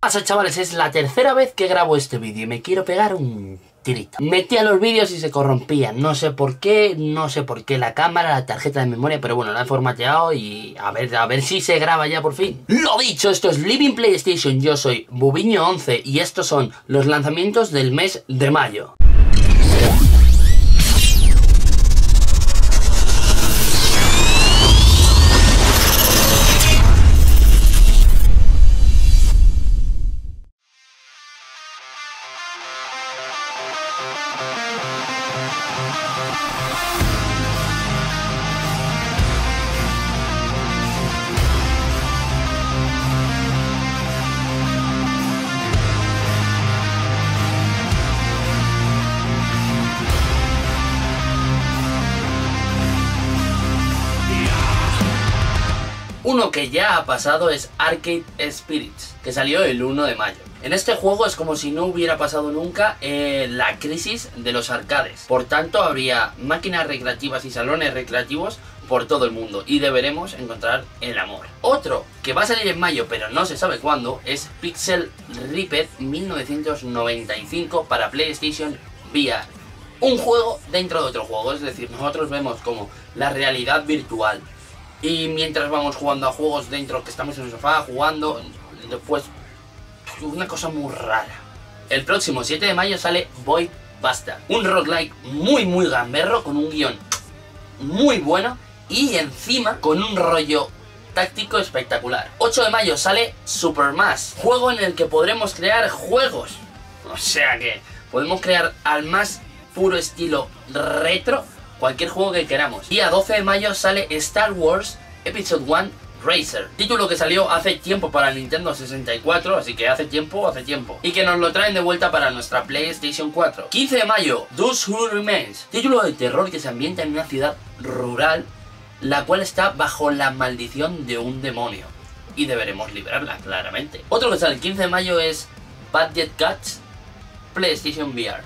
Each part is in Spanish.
Pasa, chavales, es la tercera vez que grabo este vídeo y me quiero pegar un tirito. Metía los vídeos y se corrompían, no sé por qué la cámara, la tarjeta de memoria, pero bueno, la he formateado y a ver si se graba ya por fin. Lo dicho, esto es Living PlayStation, yo soy Bubiño11 y estos son los lanzamientos del mes de mayo. Uno que ya ha pasado es Arcade Spirits, que salió el 1 de mayo. En este juego es como si no hubiera pasado nunca la crisis de los arcades. Por tanto, habría máquinas recreativas y salones recreativos por todo el mundo y deberemos encontrar el amor. Otro que va a salir en mayo, pero no se sabe cuándo, es Pixel Ripped 1995 para PlayStation VR. Un juego dentro de otro juego, es decir, nosotros vemos como la realidad virtual. Y mientras vamos jugando a juegos dentro, que estamos en el sofá jugando, después una cosa muy rara. El próximo 7 de mayo sale Void Bastard, un roguelike muy gamberro, con un guión muy bueno y encima con un rollo táctico espectacular. 8 de mayo sale Supermass, juego en el que podremos crear juegos. O sea que podemos crear al más puro estilo retro cualquier juego que queramos. Día 12 de mayo sale Star Wars Episode 1 Racer, título que salió hace tiempo para Nintendo 64, así que hace tiempo, y que nos lo traen de vuelta para nuestra PlayStation 4. 15 de mayo, Those Who Remains, título de terror que se ambienta en una ciudad rural, la cual está bajo la maldición de un demonio, y deberemos librarla, claramente. Otro que sale el 15 de mayo es Badget Cats PlayStation VR.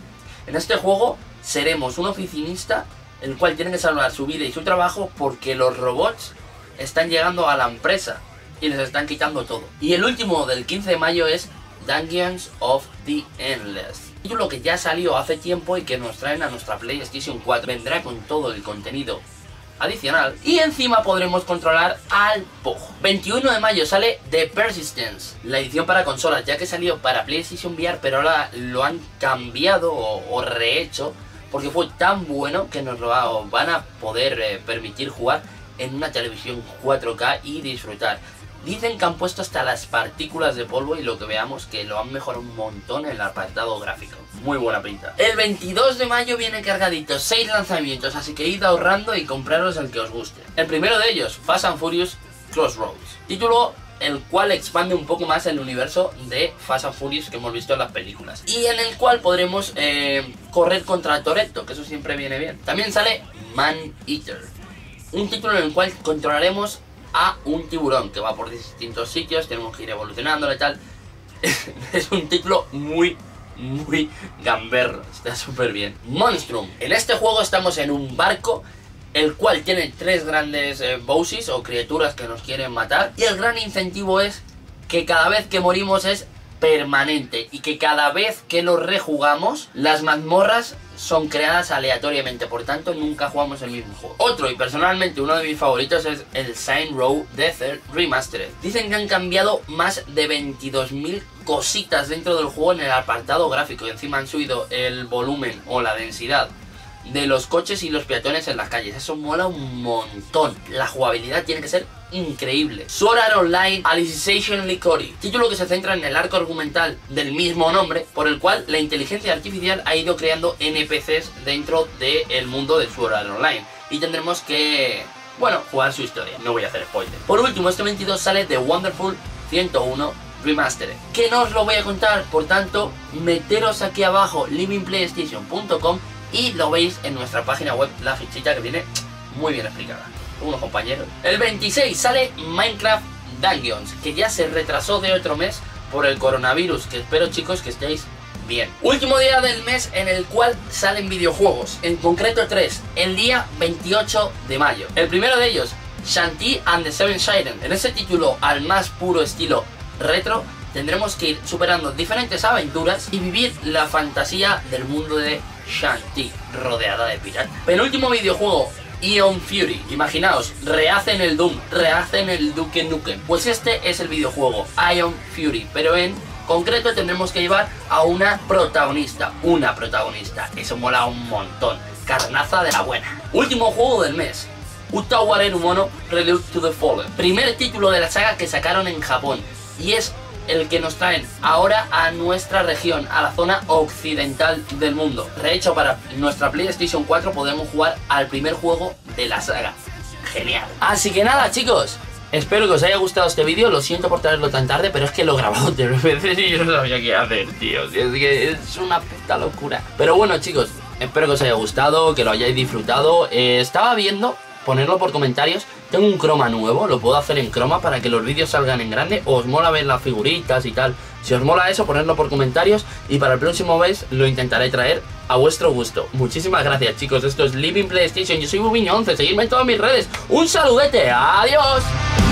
En este juego seremos un oficinista el cual tiene que salvar su vida y su trabajo porque los robots están llegando a la empresa y les están quitando todo. Y el último del 15 de mayo es Dungeons of the Endless, título que ya salió hace tiempo y que nos traen a nuestra PlayStation 4. Vendrá con todo el contenido adicional y encima podremos controlar al Pug. 21 de mayo sale The Persistence, la edición para consolas, ya que salió para PlayStation VR, pero ahora lo han cambiado o rehecho porque fue tan bueno que nos lo van a poder permitir jugar en una televisión 4K y disfrutar. Dicen que han puesto hasta las partículas de polvo y lo que veamos que lo han mejorado un montón en el apartado gráfico. Muy buena pinta. El 22 de mayo viene cargadito, 6 lanzamientos, así que id ahorrando y compraros el que os guste. El primero de ellos, Fast and Furious Crossroads, título el cual expande un poco más el universo de Fast and Furious que hemos visto en las películas y en el cual podremos correr contra Toretto, que eso siempre viene bien. También sale Man Eater, un título en el cual controlaremos a un tiburón que va por distintos sitios, tenemos que ir evolucionándolo y tal. Es un título muy gamberro, está súper bien. Monstrum, en este juego estamos en un barco el cual tiene 3 grandes bosses o criaturas que nos quieren matar, y el gran incentivo es que cada vez que morimos es permanente y que cada vez que lo rejugamos las mazmorras son creadas aleatoriamente, por tanto nunca jugamos el mismo juego. Otro, y personalmente uno de mis favoritos, es el Saints Row Desert Remastered. Dicen que han cambiado más de 22.000 cositas dentro del juego en el apartado gráfico y encima han subido el volumen o la densidad de los coches y los peatones en las calles. Eso mola un montón. La jugabilidad tiene que ser increíble. Sword Art Online Alicization Lycoris, título que se centra en el arco argumental del mismo nombre, por el cual la inteligencia artificial ha ido creando NPCs dentro del mundo de Sword Art Online y tendremos que, bueno, jugar su historia. No voy a hacer spoiler. Por último, este 22 sale The Wonderful 101 Remastered, que no os lo voy a contar, por tanto meteros aquí abajo livingplaystation.com y lo veis en nuestra página web, la fichita que viene muy bien explicada, unos compañeros. El 26 sale Minecraft Dungeons, que ya se retrasó de otro mes por el coronavirus, que espero, chicos, que estéis bien. Último día del mes en el cual salen videojuegos, en concreto 3, el día 28 de mayo. El primero de ellos, Shantae and the Seven Sirens. En ese título al más puro estilo retro, tendremos que ir superando diferentes aventuras y vivir la fantasía del mundo de Shantae, rodeada de piratas. Penúltimo videojuego, Ion Fury. Imaginaos, rehacen el Doom, rehacen el Duke Nukem. Pues este es el videojuego, Ion Fury, pero en concreto tendremos que llevar a una protagonista. Eso mola un montón. Carnaza de la buena. Último juego del mes, Utawareru Mono Prelude to the Fallen. Primer título de la saga que sacaron en Japón. Y es el que nos traen ahora a nuestra región, a la zona occidental del mundo. De hecho, para nuestra PlayStation 4 podemos jugar al primer juego de la saga. Genial. Así que nada, chicos, espero que os haya gustado este vídeo. Lo siento por traerlo tan tarde, pero es que lo he grabado 3 veces y yo no sabía qué hacer, tío. Es que es una puta locura. Pero bueno, chicos, espero que os haya gustado, que lo hayáis disfrutado. Estaba viendo ponerlo por comentarios. Tengo un croma nuevo, lo puedo hacer en croma para que los vídeos salgan en grande. Os mola ver las figuritas y tal. Si os mola eso, ponedlo por comentarios y para el próximo mes lo intentaré traer a vuestro gusto. Muchísimas gracias, chicos. Esto es Living PlayStation. Yo soy Bubiño11. Seguidme en todas mis redes. Un saludete. Adiós.